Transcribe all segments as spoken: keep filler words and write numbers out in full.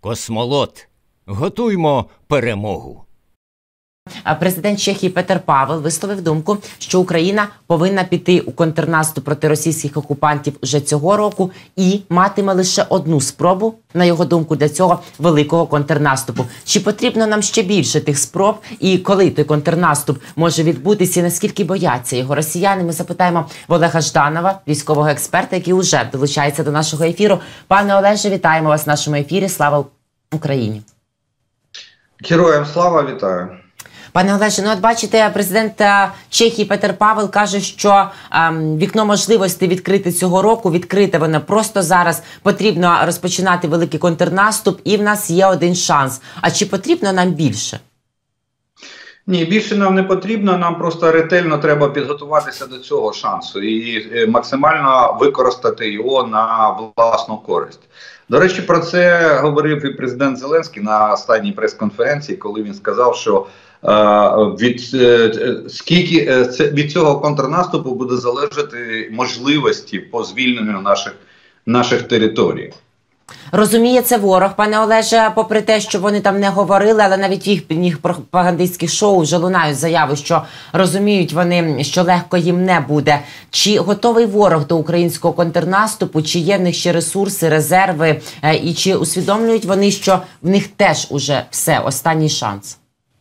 Космолот, готуймо перемогу. Президент Чехії Петер Павел висловив думку, що Україна повинна піти у контрнаступ проти російських окупантів уже цього року і матиме лише одну спробу, на його думку, для цього великого контрнаступу. Чи потрібно нам ще більше тих спроб і коли той контрнаступ може відбутися і наскільки бояться його росіяни? Ми запитаємо в Олега Жданова, військового експерта, який уже долучається до нашого ефіру. Пане Олеже, вітаємо вас в нашому ефірі. Слава Україні! Героям слава, вітаю! Пане Олеже, ну от бачите, президент Чехії Петер Павел каже, що ем, вікно можливостей відкрити цього року, відкрите воно просто зараз, потрібно розпочинати великий контрнаступ і в нас є один шанс. А чи потрібно нам більше? Ні, більше нам не потрібно, нам просто ретельно треба підготуватися до цього шансу і максимально використати його на власну користь. До речі, про це говорив і президент Зеленський на останній прес-конференції, коли він сказав, що від, скільки від цього контрнаступу буде залежати можливості по звільненню наших, наших територій. Розуміє це ворог, пане Олеже, попри те, що вони там не говорили, але навіть їх, їх пропагандистських шоу вже лунають заяви, що розуміють вони, що легко їм не буде. Чи готовий ворог до українського контрнаступу, чи є в них ще ресурси, резерви, і чи усвідомлюють вони, що в них теж уже все, останній шанс?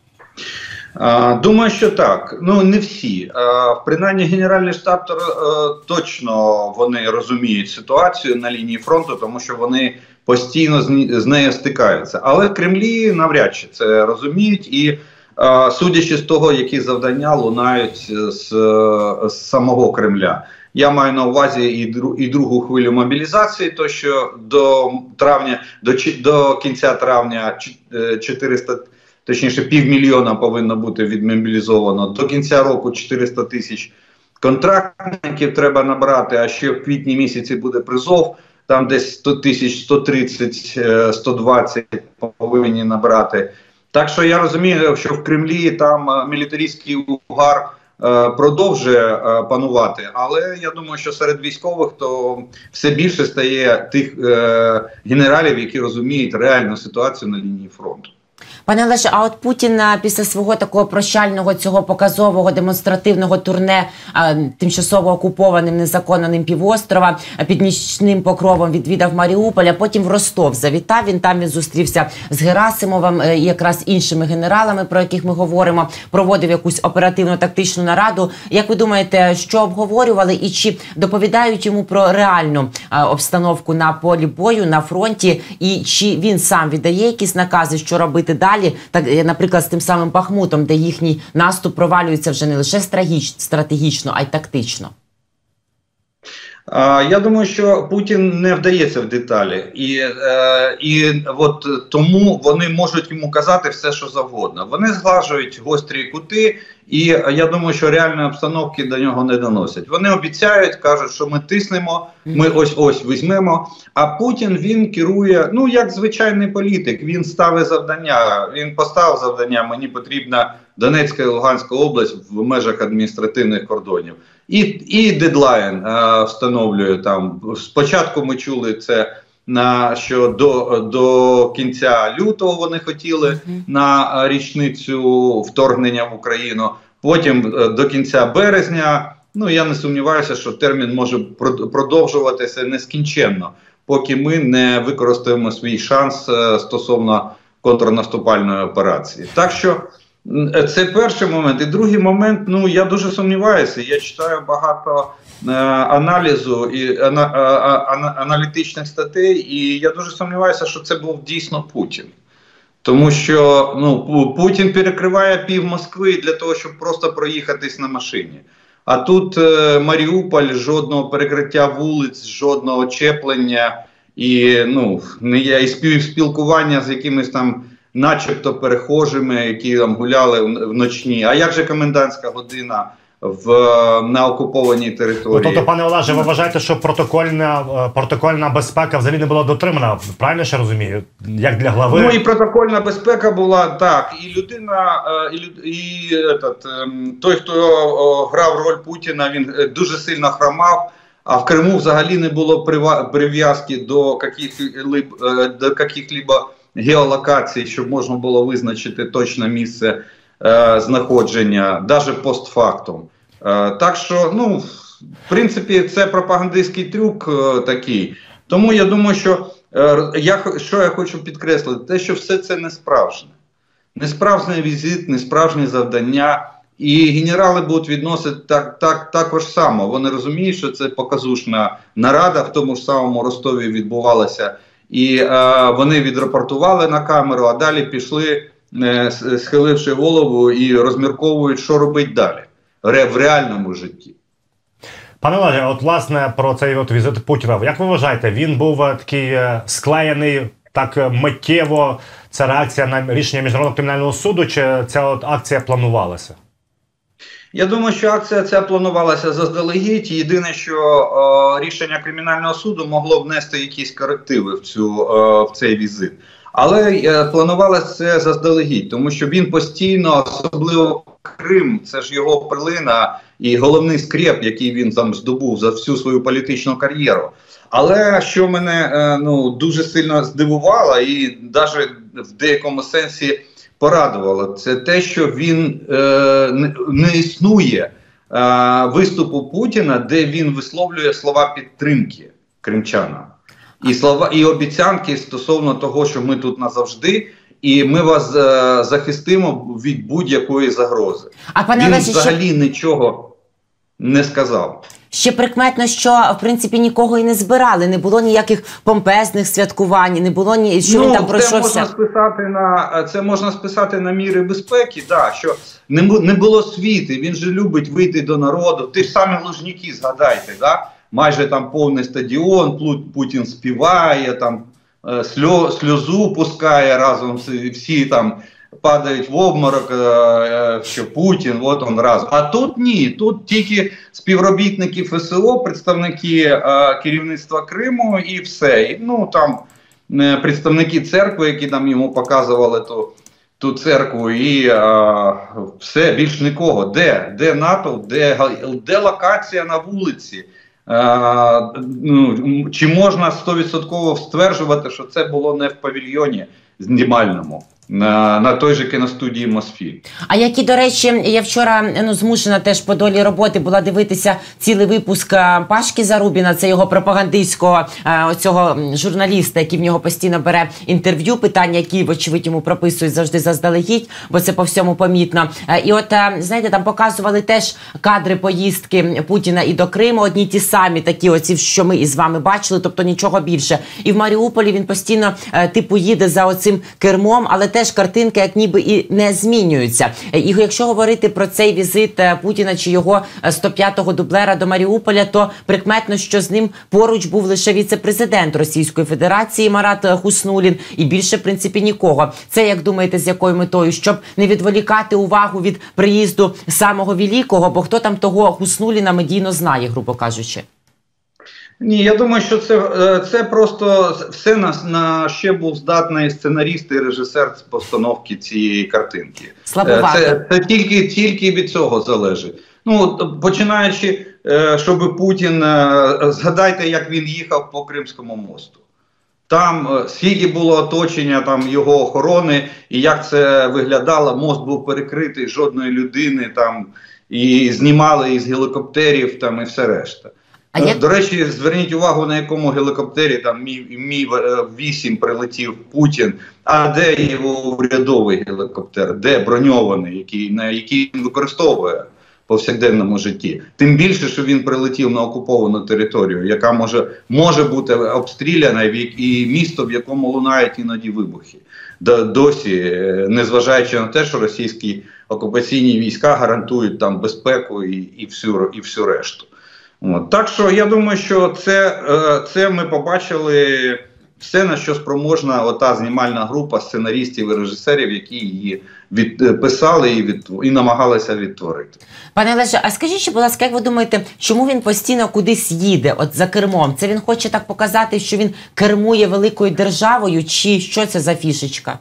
Думаю, що так. Ну, не всі. Принаймні, Генеральний штаб точно вони розуміють ситуацію на лінії фронту, тому що вони постійно з нею стикаються. Але в Кремлі навряд чи це розуміють і, судячи з того, які завдання лунають з, з самого Кремля. Я маю на увазі і, дру, і другу хвилю мобілізації, то що до травня, до, до кінця травня чотириста точніше, півмільйона повинно бути відмобілізовано. До кінця року чотириста тисяч контрактників треба набрати, а ще в квітні місяці буде призов. Там десь сто тисяч, сто тридцять, сто двадцять повинні набрати. Так що я розумію, що в Кремлі там мілітаристський угар е, продовжує е, панувати. Але я думаю, що серед військових то все більше стає тих е, генералів, які розуміють реальну ситуацію на лінії фронту. Пане Олеже, а от Путін після свого такого прощального, цього показового, демонстративного турне а, тимчасово окупованим незаконним півострова під нічним покровом відвідав Маріуполь, а потім в Ростов завітав. Він там він зустрівся з Герасимовим і якраз іншими генералами, про яких ми говоримо, проводив якусь оперативно-тактичну нараду. Як ви думаєте, що обговорювали і чи доповідають йому про реальну а, обстановку на полі бою, на фронті, і чи він сам віддає якісь накази, що робити далі? Так, наприклад, з тим самим Бахмутом, де їхній наступ провалюється вже не лише стратегічно, а й тактично. Я думаю, що Путін не вдається в деталі. І, е, і от тому вони можуть йому казати все, що завгодно. Вони зглажують гострі кути, і я думаю, що реальної обстановки до нього не доносять. Вони обіцяють, кажуть, що ми тиснемо, ми ось-ось візьмемо. А Путін, він керує, ну, як звичайний політик. Він ставить завдання, він поставив завдання, мені потрібна Донецька і Луганська область в межах адміністративних кордонів. І, і дедлайн е, встановлює там. Спочатку ми чули це, на, що до, до кінця лютого вони хотіли uh-huh. на річницю вторгнення в Україну, потім е, до кінця березня. Ну, я не сумніваюся, що термін може продовжуватися нескінченно, поки ми не використаємо свій шанс е, стосовно контрнаступальної операції. Так що це перший момент. І другий момент, ну, я дуже сумніваюся. Я читаю багато е, аналізу і ана, а, аналітичних статей, і я дуже сумніваюся, що це був дійсно Путін. Тому що, ну, Путін перекриває пів Москви для того, щоб просто проїхатись на машині. А тут е, Маріуполь, жодного перекриття вулиць, жодного чеплення і, ну, не є і співспілкування з якимись там начебто перехожими, які там гуляли вночні. А як же комендантська година в, на окупованій території? Ну, тобто, пане Олеже, ви вважаєте, що протокольна, протокольна безпека взагалі не була дотримана? Правильно ще розумію? Як для глави? Ну і протокольна безпека була, так. І людина, і, і этот, той, хто грав роль Путіна, він дуже сильно хромав. А в Криму взагалі не було прив'язки до каких-либо геолокації, щоб можна було визначити точне місце е, знаходження, навіть постфактум. Е, так що, ну, в принципі, це пропагандистський трюк е, такий. Тому я думаю, що е, я, що я хочу підкреслити, те, що все це не справжнє. Не справжній візит, не справжнє завдання. І генерали будуть відносити так, так, також само. Вони розуміють, що це показушна нарада, в тому ж самому Ростові відбувалася. І е, вони відрапортували на камеру, а далі пішли, е, схиливши голову і розмірковують, що робити далі ре, в реальному житті. Пане Олеже, от власне про цей от візит Путіна. Як ви вважаєте, він був такий склеєний так миттєво, це реакція на рішення Міжнародного кримінального суду, чи ця от акція планувалася? Я думаю, що акція ця планувалася заздалегідь. Єдине, що о, рішення Кримінального суду могло внести якісь корективи в, цю, о, в цей візит. Але е, планувалося це заздалегідь, тому що він постійно, особливо Крим, це ж його перлина і головний скреп, який він там здобув за всю свою політичну кар'єру. Але що мене е, ну, дуже сильно здивувало і навіть в деякому сенсі порадувало, це те, що він е, не, не існує е, виступу Путіна, де він висловлює слова підтримки кримчанам. І слова, і обіцянки стосовно того, що ми тут назавжди, і ми вас е, захистимо від будь-якої загрози. А пане він Олеже, взагалі ще... нічого не сказав. Ще прикметно, що, в принципі, нікого і не збирали, не було ніяких помпезних святкувань, не було ні, що ну, він там пройшовся. Це можна списати на, це можна списати на міри безпеки, да, що не, не було світу, він же любить вийти до народу. Ти ж самі Лужники згадайте, да? Майже там повний стадіон, Путін співає, там сльо, сльозу пускає разом, всі там падають в обморок, що Путін, от он разом. А тут ні, тут тільки співробітники ФСО, представники керівництва Криму і все. І, ну там представники церкви, які там йому показували ту, ту церкву, і а, все, більш нікого. Де? Де НАТО? Де, де локація на вулиці? А, ну, чи можна сто відсотків стверджувати, що це було не в павільйоні знімальному? На, на той же кіностудії Мосфільм. А які, до речі, я вчора ну, змушена теж по долі роботи була дивитися цілий випуск Пашки Зарубіна, це його пропагандистського оцього журналіста, який в нього постійно бере інтерв'ю, питання, які, вочевидь, йому прописують завжди заздалегідь, бо це по всьому помітно. І от, знаєте, там показували теж кадри поїздки Путіна і до Криму, одні ті самі, такі оці, що ми із вами бачили, тобто нічого більше. І в Маріуполі він постійно, типу, їде за оцим кермом, але теж картинки як ніби і не змінюються. І якщо говорити про цей візит Путіна чи його сто п'ятого дублера до Маріуполя, то прикметно, що з ним поруч був лише віце-президент Російської Федерації Марат Хуснулін і більше, в принципі, нікого. Це, як думаєте, з якою метою? Щоб не відволікати увагу від приїзду самого великого, бо хто там того Хуснуліна медійно знає, грубо кажучи? Ні, я думаю, що це, це просто все на, на ще був здатний сценаріст і режисер постановки цієї картинки. Слабовато. Це, це тільки, тільки від цього залежить. Ну, починаючи, щоб Путін, згадайте, як він їхав по Кримському мосту. Там скільки було оточення там його охорони, і як це виглядало, мост був перекритий, жодної людини там, і знімали із гелікоптерів там, і все решта. А як... До речі, зверніть увагу, на якому гелікоптері там Мі вісім прилетів Путін, а де його урядовий гелікоптер, де броньований, який, на який він використовує в повсякденному житті. Тим більше, що він прилетів на окуповану територію, яка може, може бути обстріляна, і місто, в якому лунають іноді вибухи. Досі, незважаючи на те, що російські окупаційні війська гарантують там безпеку і, і, всю, і всю решту. От. Так що я думаю, що це, це ми побачили все, на що спроможна ота знімальна група сценарістів і режисерів, які її відписали і, від, і намагалися відтворити. Пане Олеже, а скажіть, ще, будь ласка, як ви думаєте, чому він постійно кудись їде, от за кермом? Це він хоче так показати, що він кермує великою державою, чи що це за фішечка?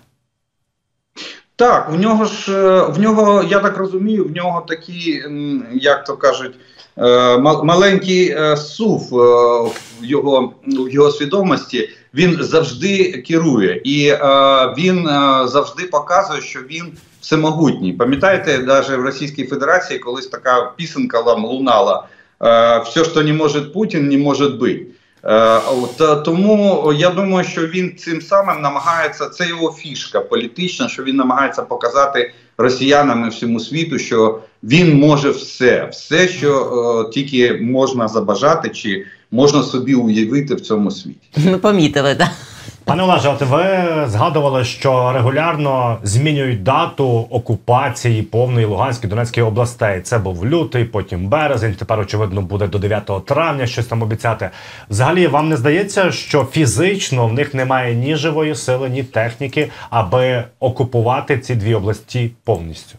Так, в нього ж, в нього, я так розумію, в нього такі, як то кажуть, е, маленький е, сув е, в, його, в його свідомості, він завжди керує. І е, він е, завжди показує, що він всемогутній. Пам'ятаєте, навіть в Російській Федерації колись така пісенка вам лунала: е, «Все, що не може Путін, не може бути». Е, от, тому я думаю, що він цим самим намагається, це його фішка політична, що він намагається показати росіянам і всьому світу, що він може все, все, що е, тільки можна забажати чи можна собі уявити в цьому світі. Ми помітили, так. Пане Олеже, от ви згадували, що регулярно змінюють дату окупації повної Луганської, Донецької областей. Це був лютий, потім березень, тепер, очевидно, буде до дев'ятого травня щось там обіцяти. Взагалі, вам не здається, що фізично в них немає ні живої сили, ні техніки, аби окупувати ці дві області повністю?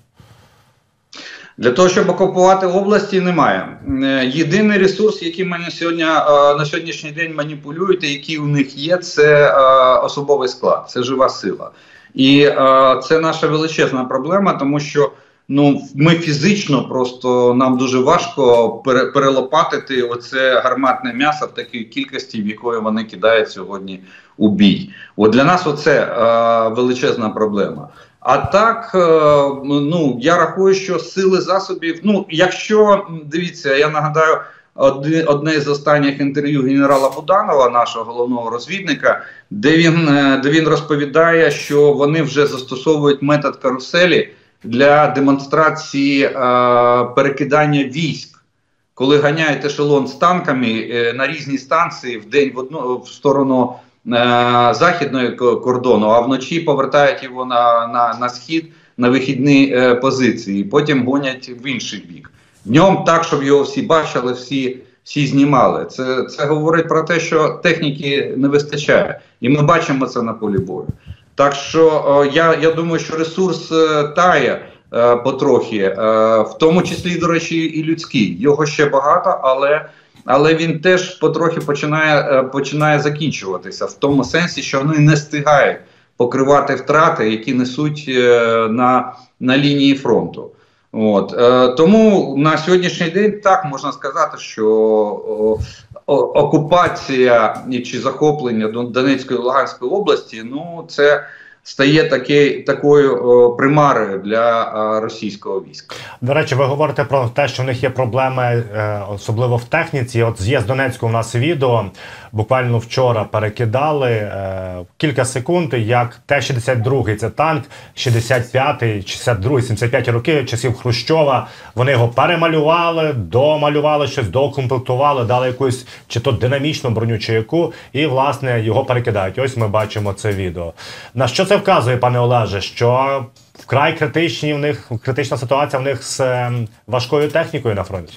Для того, щоб окупувати області, немає. Єдиний ресурс, який мене сьогодні, на сьогоднішній день маніпулюють, і який у них є, це особовий склад, це жива сила. І це наша величезна проблема, тому що ну, ми фізично просто, нам дуже важко перелопатити оце гарматне м'ясо в такій кількості, в якої вони кидають сьогодні у бій. От для нас оце величезна проблема. А так, ну, я рахую, що сили засобів, ну, якщо, дивіться, я нагадаю, одне з останніх інтерв'ю генерала Буданова, нашого головного розвідника, де він, де він розповідає, що вони вже застосовують метод каруселі для демонстрації е, перекидання військ. Коли ганяють ешелон з танками е, на різні станції в день в одну в сторону західної кордону, а вночі повертають його на, на, на схід, на вихідні е, позиції, і потім гонять в інший бік. Днем так, щоб його всі бачили, всі, всі знімали. Це, це говорить про те, що техніки не вистачає. І ми бачимо це на полі бою. Так що е, я, я думаю, що ресурс е, тає е, потрохи, е, в тому числі, до речі, і людський. Його ще багато, але Але він теж потрохи починає, починає закінчуватися в тому сенсі, що вони не встигають покривати втрати, які несуть на, на лінії фронту. От. Тому на сьогоднішній день так можна сказати, що окупація чи захоплення Донецької і Луганської області, ну, це стає таке, такою о, примарою для о, російського війська. До речі, ви говорите про те, що в них є проблеми, е, особливо в техніці. От з Єс-Донецьку у нас відео, буквально вчора перекидали е, кілька секунд, як Т шістдесят два, це танк, шістдесят п'ятий, шістдесят другий, сімдесят п'яті роки, часів Хрущова, вони його перемалювали, домалювали щось, доукомплектували, дали якусь чи то динамічну броню, чи яку, і, власне, його перекидають. Ось ми бачимо це відео. На що це вказує, пане Олеже, що вкрай критичні в них, критична ситуація в них з е, важкою технікою на фронті?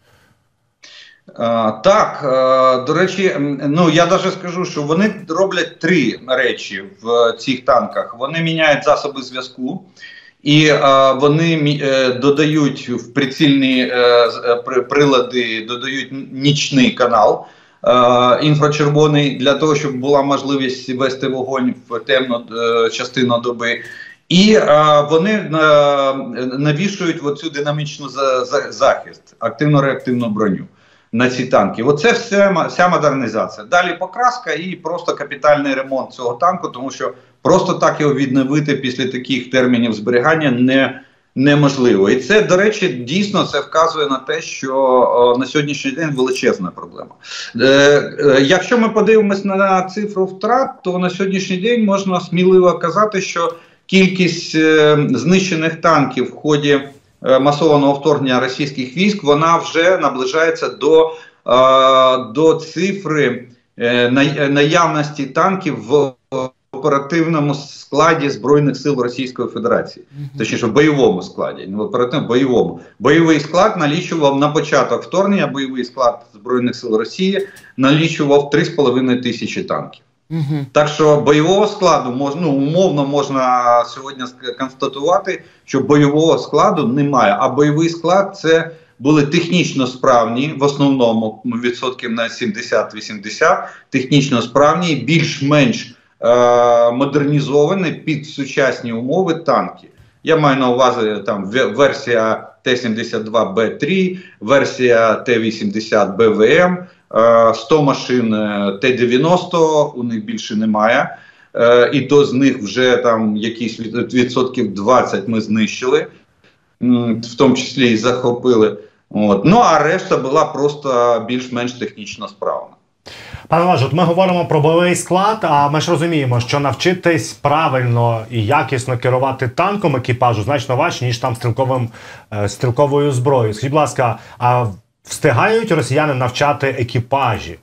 А, так, а, до речі, ну я навіть скажу, що вони роблять три речі в цих танках. Вони міняють засоби зв'язку, і а, вони е, додають в прицільні е, прилади, додають нічний канал е, інфрачервоний, для того, щоб була можливість вести вогонь в темну е, частину доби. І а, вони а, навішують оцю динамічну за, за, захист, активно-реактивну броню на ці танки. Оце все, вся модернізація. Далі покраска і просто капітальний ремонт цього танку, тому що просто так його відновити після таких термінів зберігання не, неможливо. І це, до речі, дійсно це вказує на те, що о, на сьогоднішній день величезна проблема. Е, е, якщо ми подивимось на цифру втрат, то на сьогоднішній день можна сміливо казати, що кількість е, знищених танків в ході е, масованого вторгнення російських військ, вона вже наближається до, е, до цифри е, наявності танків в оперативному складі Збройних сил Російської Федерації. Mm-hmm. Точніше, в бойовому складі. Не в оперативному, бойовому. Бойовий склад налічував на початок вторгнення, бойовий склад Збройних сил Росії налічував три з половиною тисячі танків. Угу. Так що бойового складу, можна, ну, умовно можна сьогодні констатувати, що бойового складу немає, а бойовий склад це були технічно справні, в основному відсотків на сімдесят-вісімдесят, технічно справні, більш-менш е- модернізовані під сучасні умови танки. Я маю на увазі там версія Т сімдесят два Б три, версія Т вісімдесят Б В М, сто машин Т дев'яносто, у них більше немає. І то з них вже там якісь відсотків двадцять ми знищили, в тому числі і захопили. От. Ну а решта була просто більш-менш технічно справна. Пане Олеже, ми говоримо про бойовий склад, а ми ж розуміємо, що навчитись правильно і якісно керувати танком екіпажу значно важче, ніж там стрілковим, стрілковою зброєю. Скажіть, будь ласка, а встигають росіяни навчати екіпажі?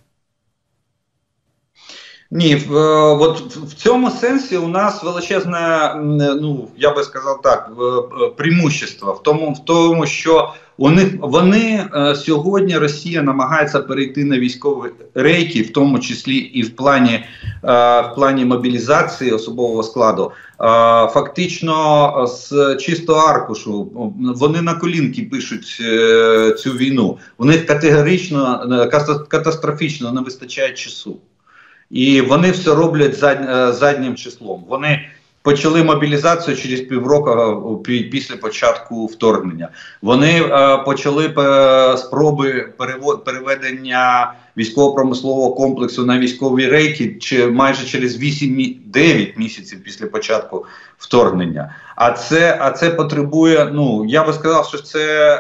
Ні, в, от в цьому сенсі у нас величезне, ну, я би сказав так, преимущество в тому, в тому, що у них, вони сьогодні, Росія намагається перейти на військові рейки, в тому числі і в плані, в плані мобілізації особового складу. Фактично з чистого аркушу вони на колінки пишуть цю війну. У них категорично, катастрофічно не вистачає часу. І вони все роблять зад, заднім числом. Вони почали мобілізацію через півроку після початку вторгнення. Вони е, почали е, спроби перевод, переведення військово-промислового комплексу на військові рейки чи майже через вісім-дев'ять місяців після початку вторгнення. А це, а це потребує, ну, я би сказав, що це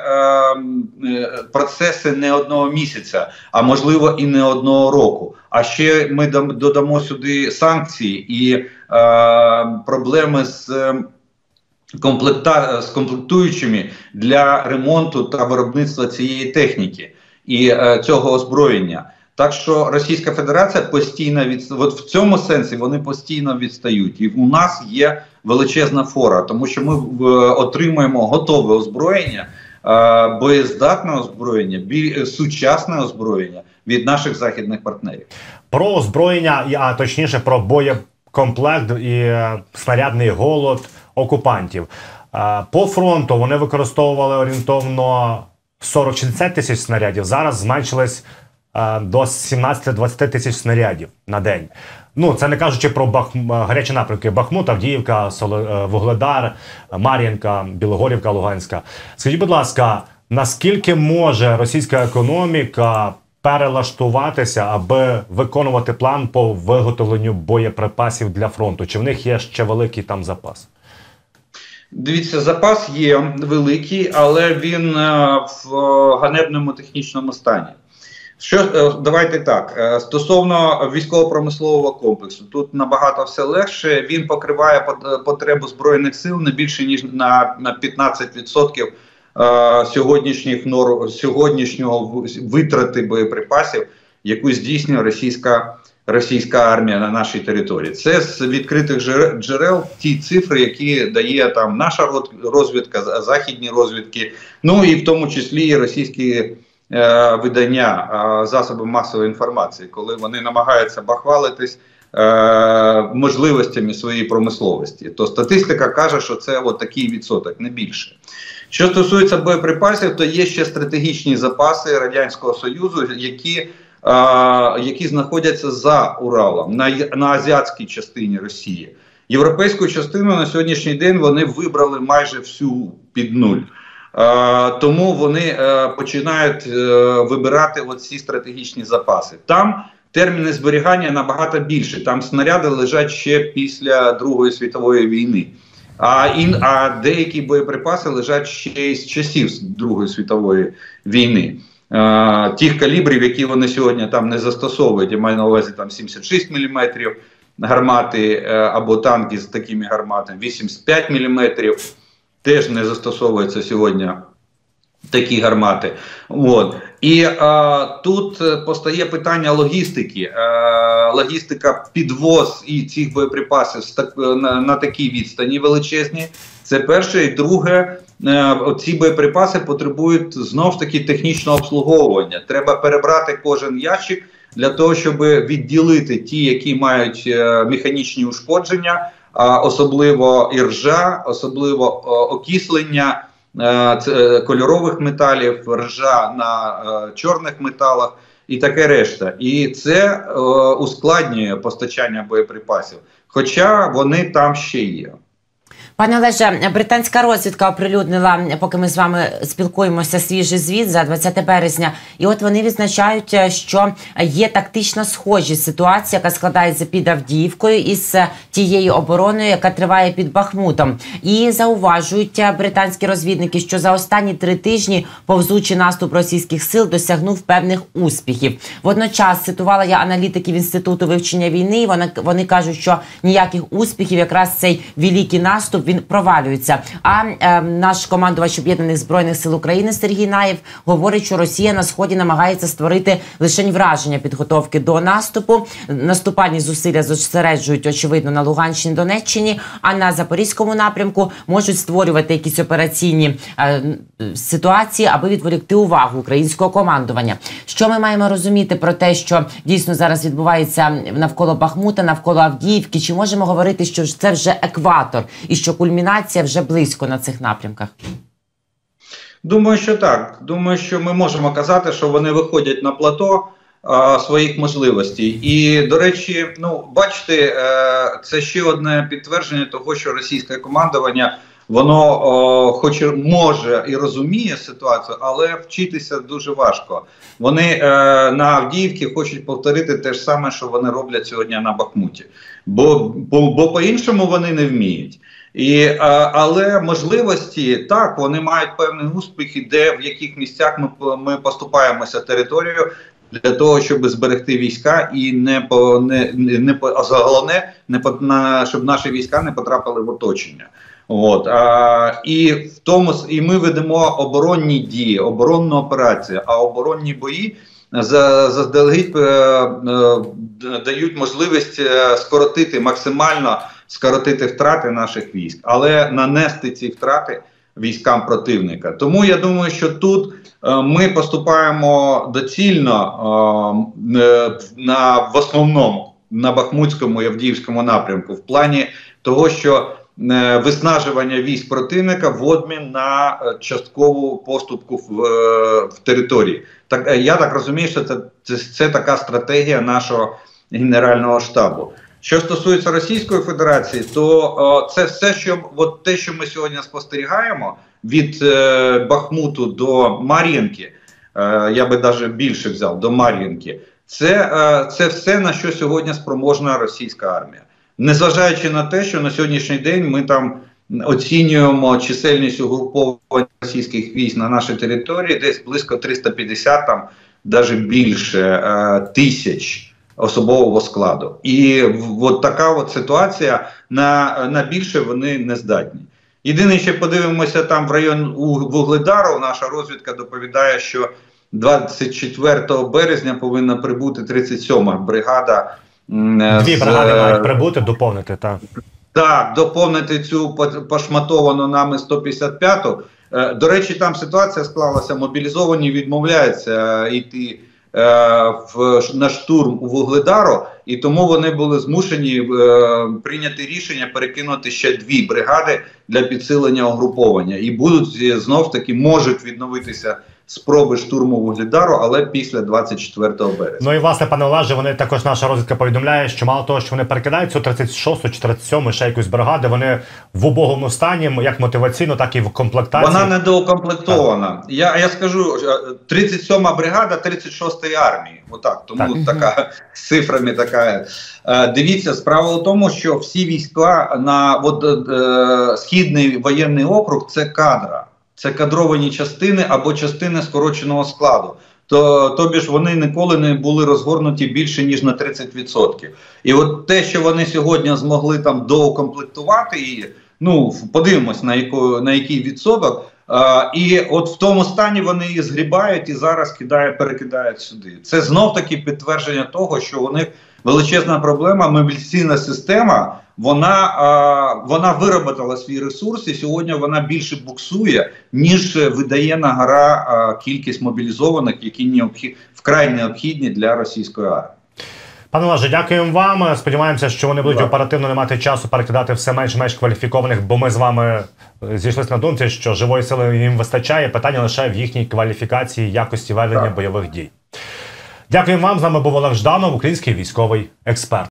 е, процеси не одного місяця, а можливо і не одного року. А ще ми додамо сюди санкції і е, проблеми з, комплекта, з комплектуючими для ремонту та виробництва цієї техніки і е, цього озброєння. Так що Російська Федерація постійно від... От в цьому сенсі вони постійно відстають. І у нас є величезна фора, тому що ми в... отримуємо готове озброєння, е, боєздатне озброєння, бі... сучасне озброєння від наших західних партнерів. Про озброєння, а точніше про боєкомплект і е, снарядний голод окупантів. Е, по фронту вони використовували орієнтовно сорок-шістдесят тисяч снарядів, зараз зменшились е, до сімнадцять-двадцять тисяч снарядів на день. Ну, це не кажучи про Бах... гарячі напрямки: Бахмут, Авдіївка, Соло... Вугледар, Мар'їнка, Білогорівка, Луганська. Скажіть, будь ласка, наскільки може російська економіка перелаштуватися, аби виконувати план по виготовленню боєприпасів для фронту? Чи в них є ще великий там запас? Дивіться, запас є великий, але він е, в ганебному технічному стані. Що, е, давайте так, е, стосовно військово-промислового комплексу, тут набагато все легше, він покриває потребу Збройних сил не більше, ніж на, на п'ятнадцять відсотків е, сьогоднішніх норм, сьогоднішнього витрати боєприпасів, яку здійснює російська російська армія на нашій території. Це з відкритих джерел ті цифри, які дає там наша розвідка, західні розвідки, ну і в тому числі і російські е, видання, е, засоби масової інформації, коли вони намагаються бахвалитись е, можливостями своєї промисловості. То статистика каже, що це от такий відсоток, не більше. Що стосується боєприпасів, то є ще стратегічні запаси Радянського Союзу, які Uh, які знаходяться за Уралом, на, на азіатській частині Росії. Європейську частину на сьогоднішній день вони вибрали майже всю під нуль. Uh, тому вони uh, починають uh, вибирати ці стратегічні запаси. Там терміни зберігання набагато більше. Там снаряди лежать ще після Другої світової війни. А, ін, а деякі боєприпаси лежать ще з часів Другої світової війни. Uh, тих калібрів, які вони сьогодні там не застосовують, я маю на увазі там сімдесят шість міліметрів гармати uh, або танки з такими гарматами, вісімдесят п'ять міліметрів, теж не застосовуються сьогодні такі гармати. От. І uh, тут постає питання логістики, uh, логістика підвоз і цих боєприпасів на, на такій відстані величезні. Це перше. І друге, ці боєприпаси потребують знову ж таки технічного обслуговування. Треба перебрати кожен ящик для того, щоб відділити ті, які мають механічні ушкодження, особливо іржа, особливо окислення кольорових металів, ржа на чорних металах і таке решта. І це ускладнює постачання боєприпасів, хоча вони там ще є. Пане Олеже, британська розвідка оприлюднила, поки ми з вами спілкуємося, свіжий звіт за двадцяте березня. І от вони відзначають, що є тактична схожість ситуація, яка складається під Авдіївкою із тією обороною, яка триває під Бахмутом. І зауважують британські розвідники, що за останні три тижні повзучий наступ російських сил досягнув певних успіхів. Водночас цитувала я аналітиків Інституту вивчення війни, і вони, вони кажуть, що ніяких успіхів, якраз цей великий наступ, він провалюється. А е, наш командувач Об'єднаних Збройних сил України Сергій Наєв говорить, що Росія на Сході намагається створити лише враження підготовки до наступу. Наступальні зусилля зосереджують, очевидно, на Луганщині, Донеччині, а на Запорізькому напрямку можуть створювати якісь операційні е, ситуації, аби відволікти увагу українського командування. Що ми маємо розуміти про те, що дійсно зараз відбувається навколо Бахмута, навколо Авдіївки? Чи можемо говорити, що це вже екватор і що кульмінація вже близько на цих напрямках? Думаю, що так. Думаю, що ми можемо казати, що вони виходять на плато а, своїх можливостей. І, до речі, ну, бачите, е, це ще одне підтвердження того, що російське командування, воно о, хоч може і розуміє ситуацію, але вчитися дуже важко. Вони е, на Авдіївці хочуть повторити те ж саме, що вони роблять сьогодні на Бахмуті. Бо, бо, бо по-іншому вони не вміють. І, а, але можливості, так, вони мають певні успіхи, де в яких місцях ми, ми поступаємося територією для того, щоб зберегти війська і не по не, не по а головне, не по на щоб наші війська не потрапили в оточення. От а, і в тому і ми ведемо оборонні дії, оборонну операцію, а оборонні бої заздалегідь е, е, дають можливість скоротити максимально скоротити втрати наших військ, але нанести ці втрати військам противника. Тому я думаю, що тут е, ми поступаємо доцільно е, на, в основному на Бахмутському і Авдіївському напрямку в плані того, що е, виснажування військ противника в обмін на е, часткову поступку в, е, в території. Так, е, я так розумію, що це, це, це така стратегія нашого Генерального штабу. Що стосується Російської Федерації, то о, це все, що от те, що ми сьогодні спостерігаємо від е, Бахмуту до Мар'їнки, е, я би навіть більше взяв, до Мар'їнки, це, е, це все, на що сьогодні спроможна російська армія. Незважаючи на те, що на сьогоднішній день ми там оцінюємо чисельність угруповань російських військ на нашій території, десь близько триста п'ятдесят, там, навіть більше е, тисяч особового складу. І от така от ситуація, на, на більше вони не здатні. Єдине, ще подивимося там в район Вугледару, наша розвідка доповідає, що двадцять четвертого березня повинна прибути тридцять сьома бригада. Дві з, бригади мають прибути, доповнити, так. Так, доповнити цю пошматовану нами сто п'ятдесят п'яту. До речі, там ситуація склалася, мобілізовані відмовляються йти В, на штурм у Вугледару, і тому вони були змушені е, прийняти рішення перекинути ще дві бригади для підсилення угруповання. І будуть, знов таки, можуть відновитися спроби штурму Вугледару, але після двадцять четвертого березня. Ну і, власне, пане Олеже, вони також, наша розвідка повідомляє, що мало того, що вони перекидають цю тридцять шосту чи тридцять сьому, ще якусь бригади, вони в убогому стані, як мотиваційно, так і в комплектації. Вона недоукомплектована. Я, я скажу, тридцять сьома бригада тридцять шостої армії. Отак, тому так. Така з цифрами така. Дивіться, справа в тому, що всі війська на от, е, Східний воєнний округ – це кадра. Це кадровані частини або частини скороченого складу. То, тобі ж вони ніколи не були розгорнуті більше, ніж на тридцять відсотків. І от те, що вони сьогодні змогли там доукомплектувати її, ну, подивимось на, яку, на який відсоток, а, і от в тому стані вони її згрібають і зараз кидає, перекидають сюди. Це знов-таки підтвердження того, що у них величезна проблема, мобілізаційна система, вона, а, вона вироботала свій ресурс, і сьогодні вона більше буксує, ніж видає на гора а, кількість мобілізованих, які необхід, вкрай необхідні для російської армії. Пане Олеже, дякуємо вам. Сподіваємося, що вони будуть так. оперативно не мати часу перекидати все менш-менш кваліфікованих, бо ми з вами зійшлися на думці, що живої сили їм вистачає, питання лише в їхній кваліфікації, якості ведення так. бойових дій. Дякуємо вам. З нами був Олег Жданов, український військовий експерт.